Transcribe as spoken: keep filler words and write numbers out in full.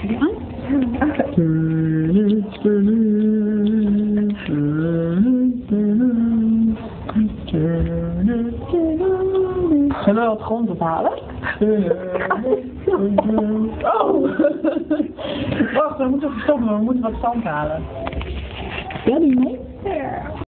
Ja? Zullen we wat grond ophalen? Oh! Wacht, we moeten even stoppen, we moeten wat zand halen. Ja, doe je mee? Ja.